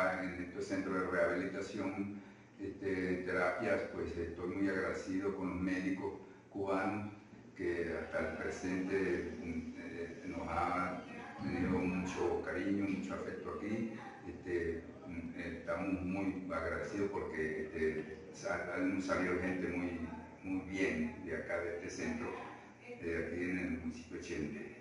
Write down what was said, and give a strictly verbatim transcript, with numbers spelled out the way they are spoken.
acá en este centro de rehabilitación, este, terapias, pues estoy muy agradecido con los médicos cubanos que hasta el presente eh, nos han tenido mucho cariño, mucho afecto aquí. Este, estamos muy agradecidos porque este, han salido gente muy, muy bien de acá, de este centro, de aquí en el municipio de Chente.